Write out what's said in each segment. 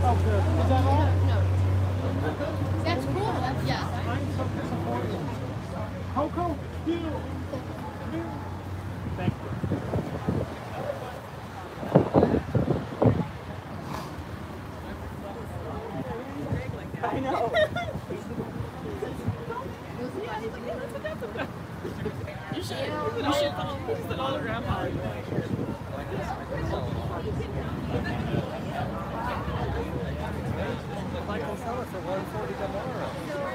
That's cool. That's, yeah. Coco, you. Thank you. I know. You should put all the grandpa. Like I'll sell it for $140 tomorrow.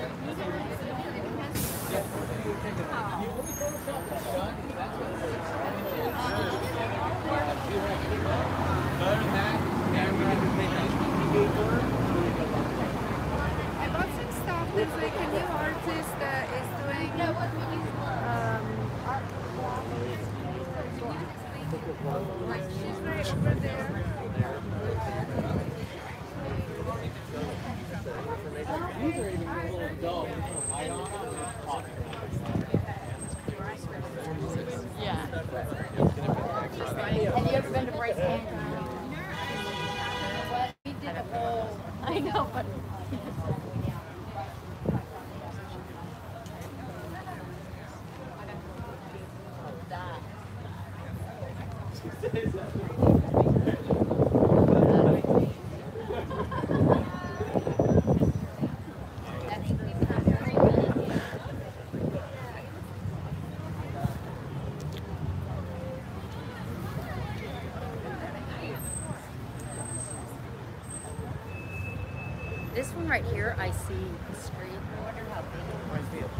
I bought some stuff. There's like a new artist that is doing art. Like she's right over there. These are even a little dull. Yeah. Have you ever been to Bryce Canyon? We did a whole. I know, but. This one right here, I see the street. I wonder how big it might be.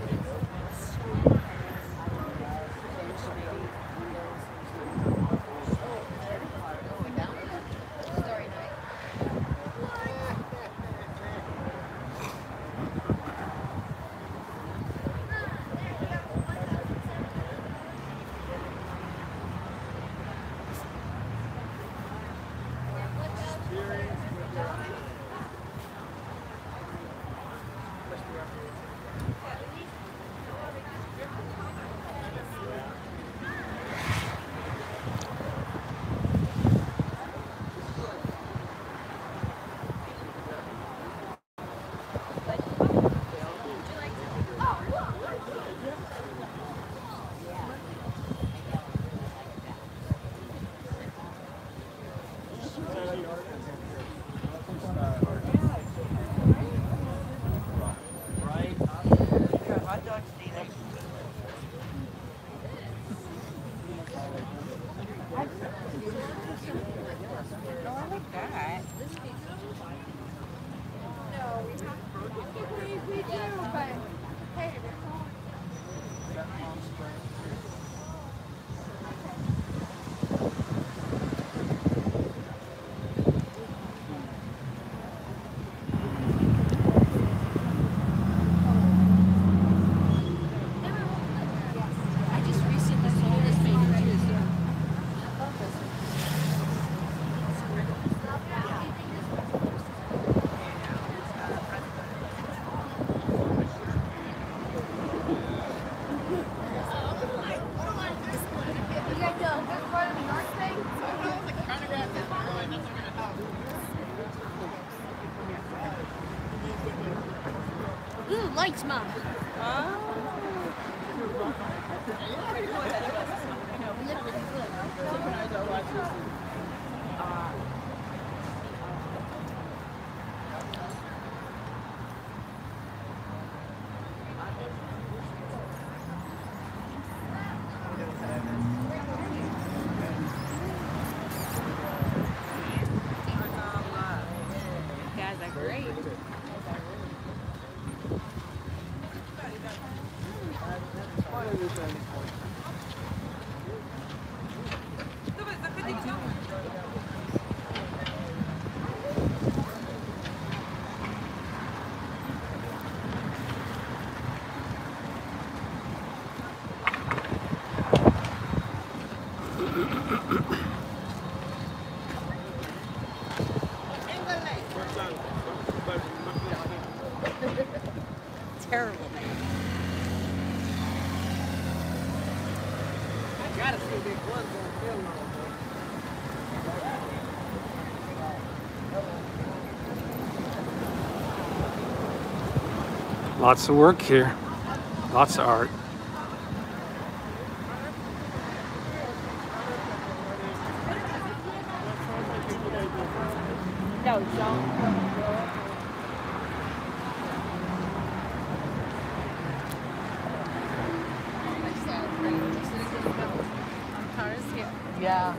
We do, but hey, I just recently sold this baby too. Ooh, lights, Mom. Guys are great. Terrible, man. Gotta see big ones on film. Lots of work here. Lots of art. Yeah.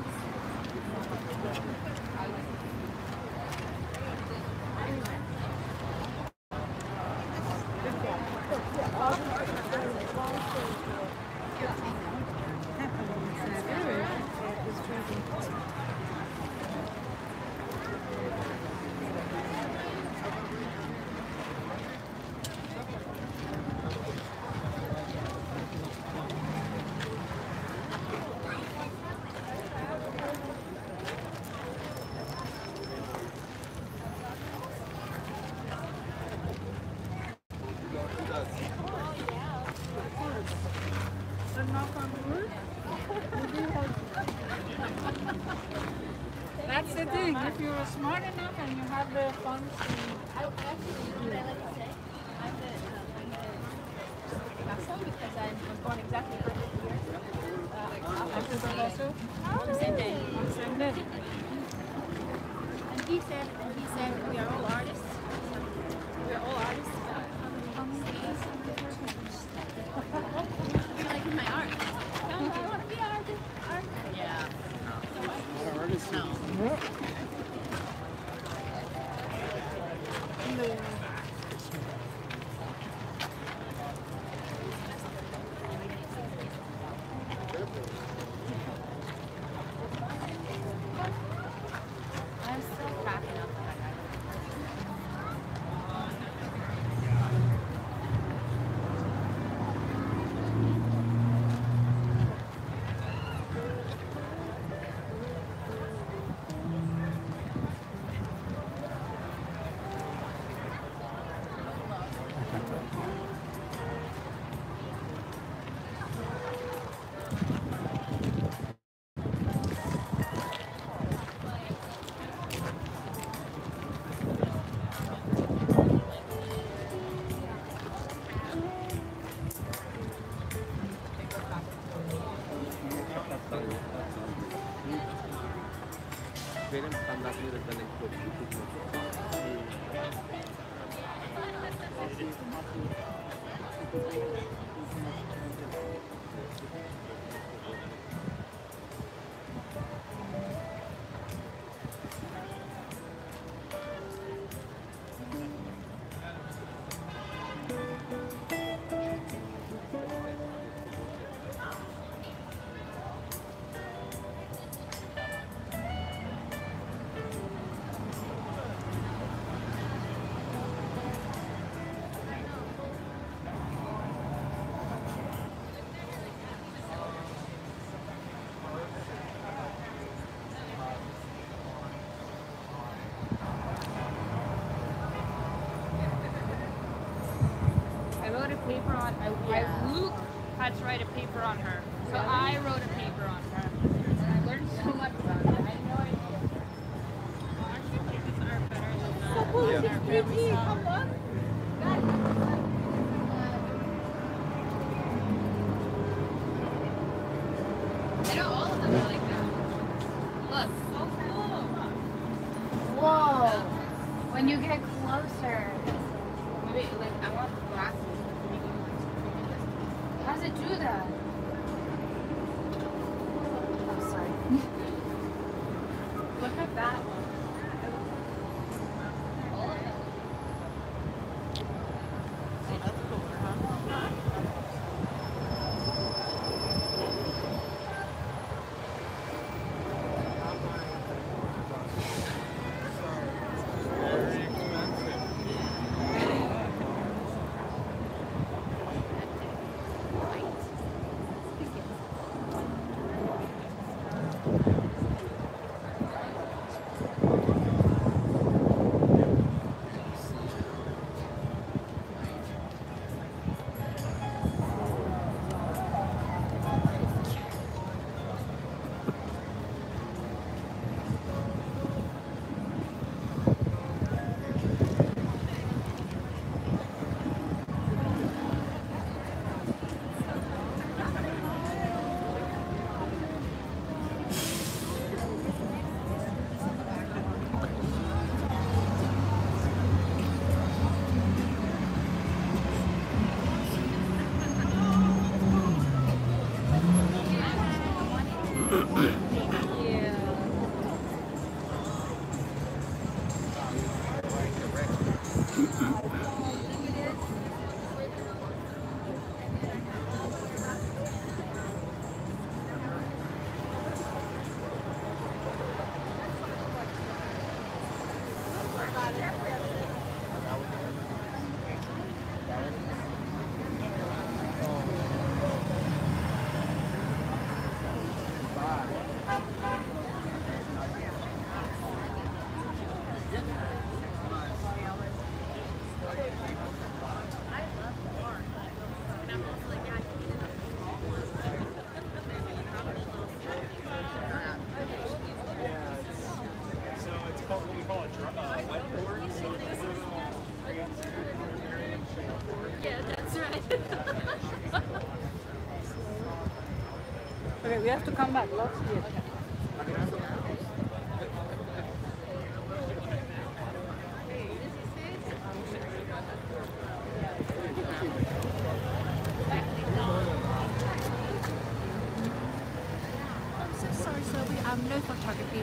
That's the thing. If you're smart enough and you have the funds, I actually, you know what I like to say? I'm the Picasso because I'm born exactly 100 years after Picasso. The same day. send it. And he said, we are all artists. We are all artists. You like my art? No, I want to be an artist. Yeah. No. I'm still cracking up on that guy. I wrote a paper on. Luke had to write a paper on her, so I wrote a paper on her. And I learned so much about her. I had no idea. Actually, pages are better than that. Come on. I know all of them are like that. Look. So cool. Whoa. When you get closer. Maybe, like, I want glasses. How does it do that? Oh, sorry. Look at that one. We have to come back. Let's see it. I'm so sorry, sir. We no photography.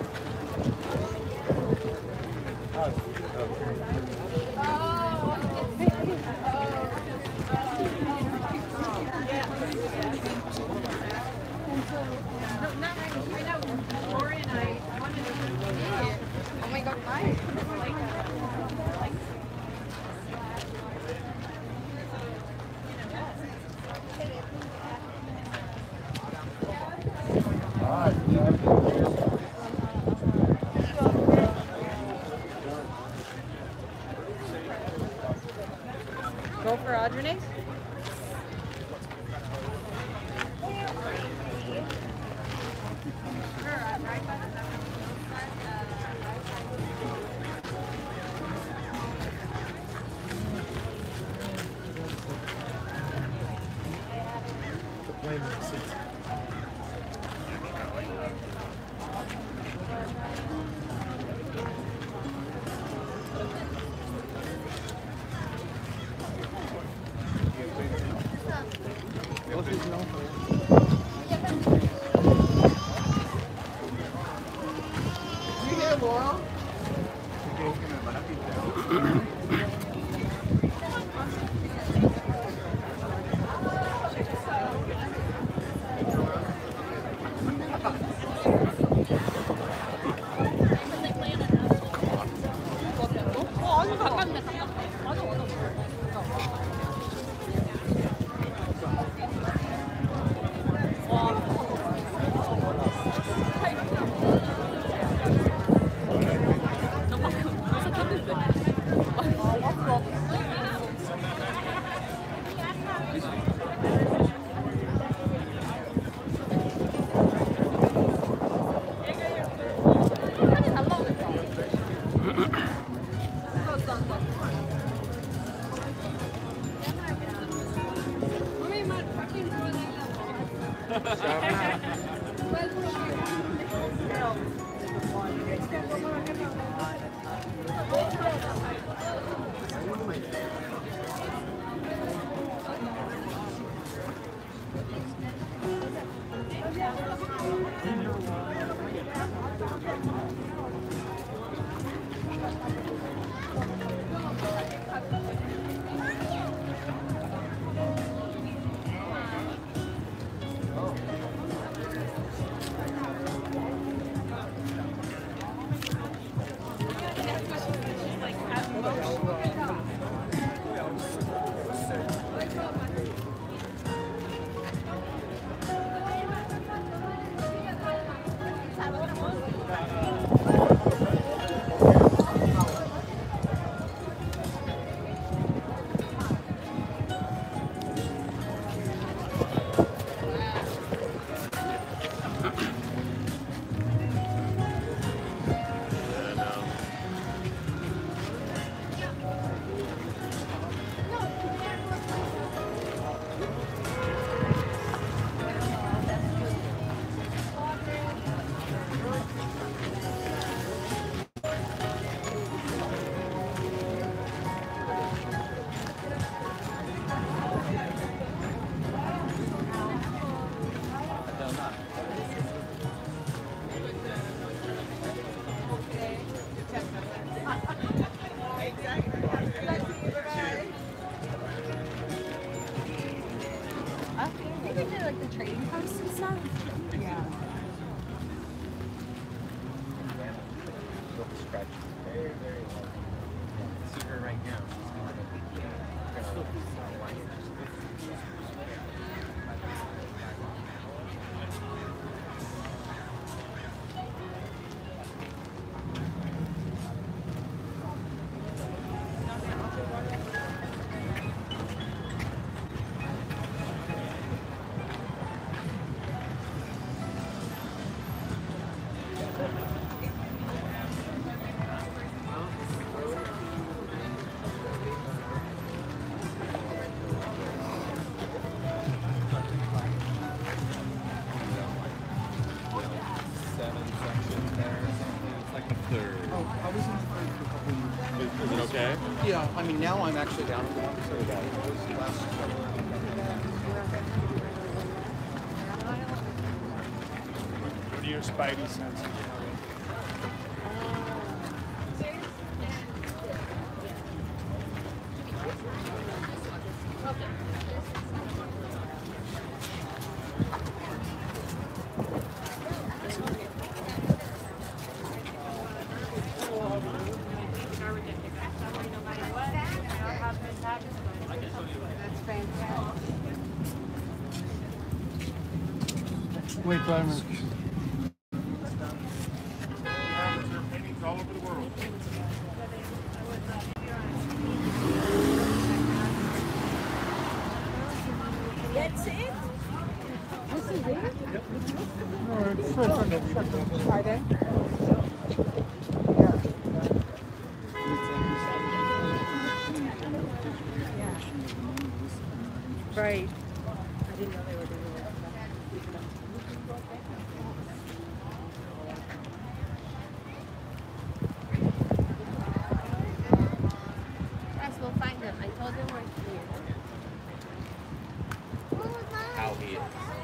Oh, Is it okay? Yeah, I mean, now I'm actually down to one, so that was last. What are your spidey senses? Wait, Climber. All over the world. That's it? This is it? Pardon? Right. I didn't know they were doing it. Yes, we'll find them. I told them we're here. How he is.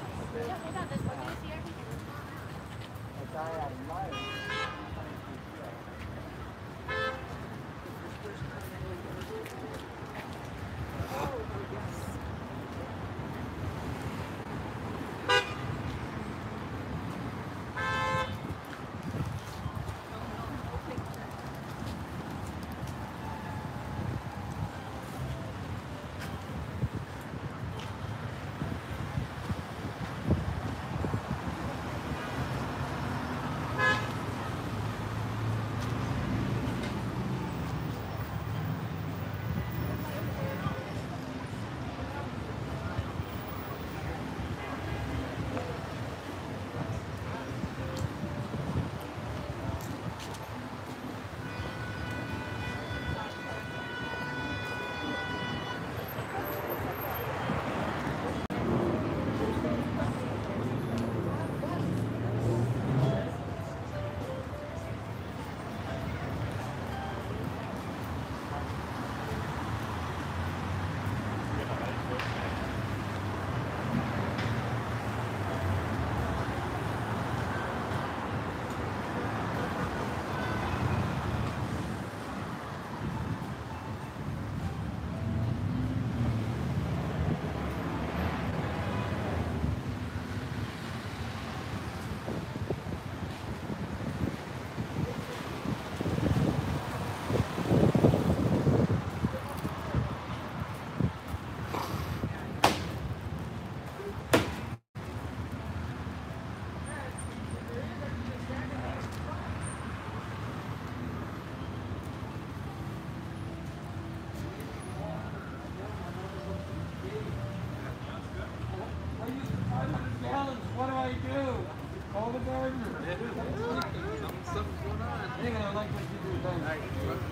What do I do? Call the gardener. Something's going on. Hang on, I like what you do.